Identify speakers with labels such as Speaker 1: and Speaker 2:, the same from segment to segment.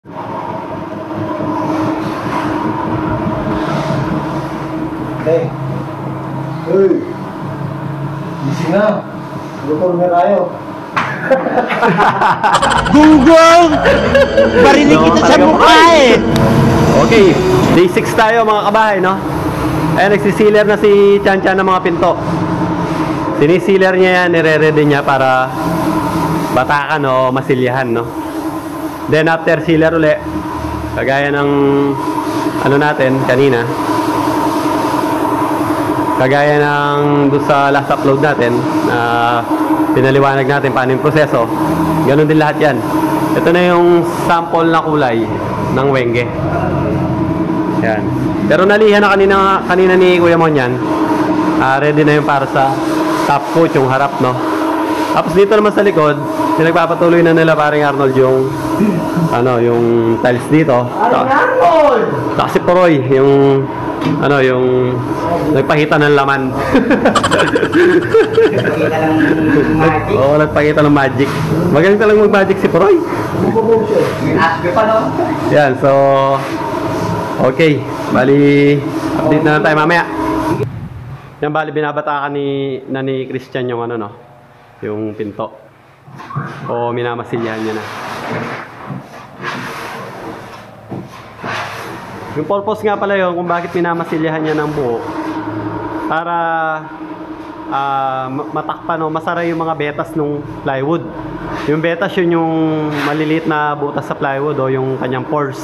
Speaker 1: Hey. Uy. Gising na. Luto na tayo.
Speaker 2: Gunggong! Barinig kita sa mukha eh!
Speaker 3: Okay, day 6 tayo mga kabahay, no? Ayan, nagsisiler na si Chan Chan ng mga pinto. Sinisiler niya yan, nire-ready niya para batakan o masilyahan, no? Then after sealer uli, kagaya ng ano natin kanina, kagaya ng doon sa last upload natin na pinaliwanag natin paano yung proseso, ganun din lahat yan. Ito na yung sample na kulay ng wenge. Yan. Pero nalihan na kanina ni Kuya Mon yan. Ready na yung para sa top coat, yung harap, no? Tapos dito naman sa likod, pinagpapatuloy na nila paring Arnold yung ano, yung tiles dito.
Speaker 1: Arnold!
Speaker 3: Saka si Poroy, yung ano, yung nagpakita ng laman.
Speaker 1: Nagpakita ng magic.
Speaker 3: Oo, nagpakita ng magic. Magaling talagang mag-magic si Poroy.
Speaker 1: Asbe pa, no?
Speaker 3: Yan, so okay, bali update na lang tayo mamaya. Yan, bali binabatakan ni Christian yung ano, no, yung pinto. O minamasilyahan niya na. Yung purpose nga pala yun kung bakit minamasilyahan niya ng buo, para matakpan o masara yung mga betas ng plywood. Yung betas yun yung maliliit na butas sa plywood o yung kanyang pores.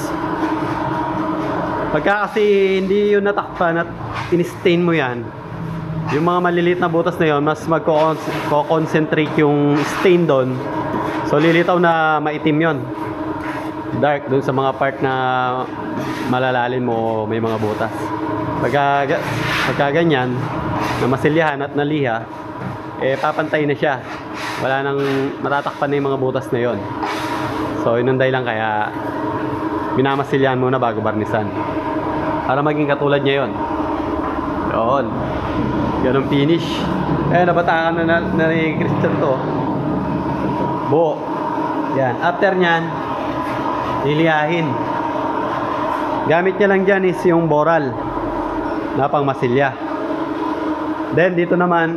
Speaker 3: Pagka kasi hindi yun natakpan at in-stain mo yan, yung mga maliliit na butas na yun, mas magko-concentrate yung stain doon. So lilitaw na maitim yun, dark doon sa mga part na malalalim mo, may mga butas. Pagka ganyan na masilyahan at naliha, eh papantay na siya, wala nang matatakpan na yung mga butas na yon. So inunday lang, kaya minamasilyahan muna bago barnisan para maging katulad niya yon. Yun, ganun finish. Eh nabatakan na ni Christian to buo. Yan, after nyan liliyahin. Gamit niya lang dyan is yung boral na pang masilya. Then dito naman,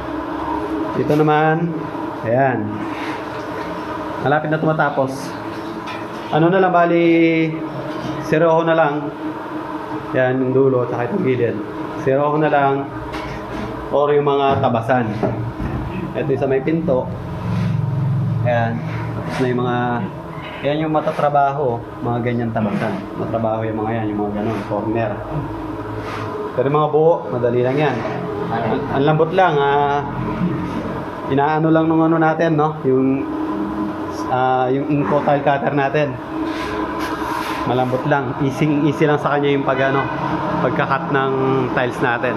Speaker 3: ayan, malapit na tumatapos. Ano na lang, bali siroho na lang. Yan yung dulo at itong gilid, siroho na lang, or yung mga tabasan. Ito yung sa may pinto. Ayan, tapos na yung mga, yan yung matatrabaho, mga ganyan tabasan. Matrabaho yung mga yan, yung mga ganun, corner. Pero yung mga buo, madali lang yan. Ang lambot lang, inaano lang nung ano natin, no? Yung Inco tile cutter natin. Malambot lang, easy lang sa kanya yung pagka-cut ng tiles natin.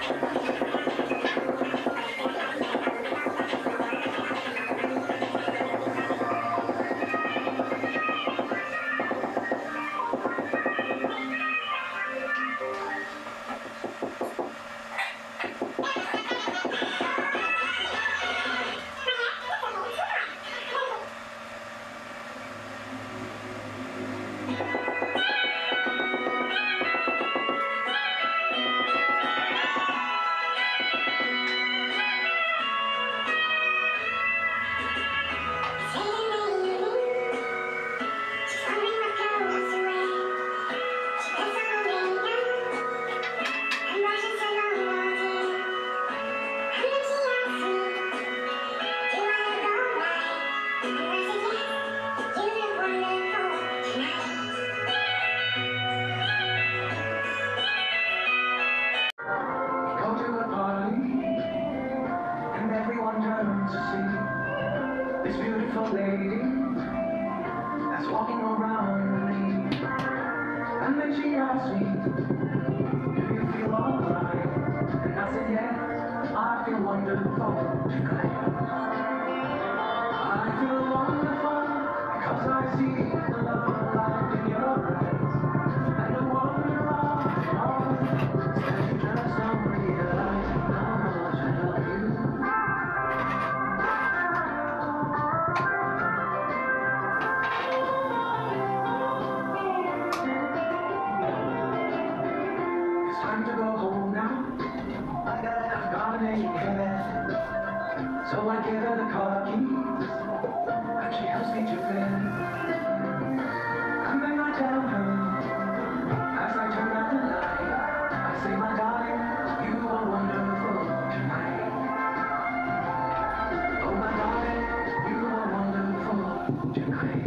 Speaker 4: This beautiful lady that's walking around with me. And then she asked me, do you feel alright? And I said, yes, I feel wonderful tonight. I feel wonderful because I see the love of life in your eyes. And the wonder of all that you just don't realize how much I love you. Time to go home now. I've got an aching head, so I give her the car keys, and she helps me to bed. And then I tell her, as I turn out the light, I say, my darling, you are wonderful tonight. Oh, my darling, you are wonderful tonight.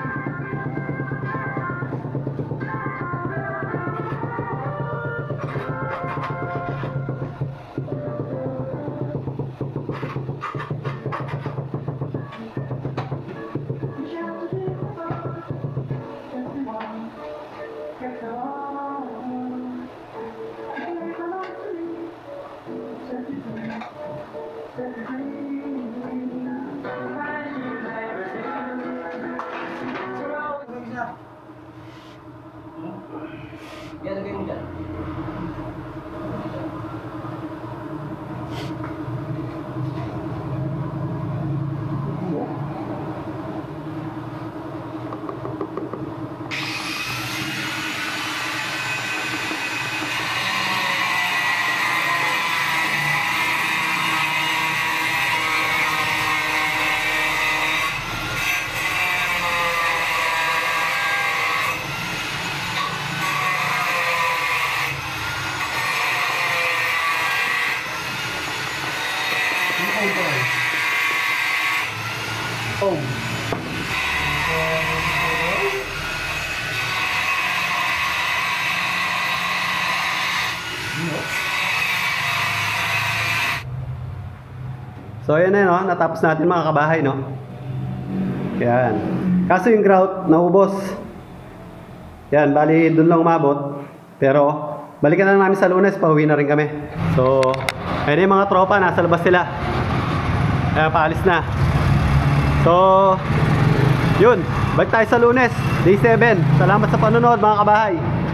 Speaker 1: Yan, lagay mo dyan.
Speaker 3: So ayan na, no? Natapos natin mga kabahay, no? Yan. Kaso yung grout naubos. Yan, bali doon lang umabot. Pero balikan na namin sa Lunes, pauwi na rin kami. So ayun yung mga tropa, nasa labas sila. Ayan, paalis na. So yun, balik tayo sa Lunes, day 7. Salamat sa panonood mga kabahay.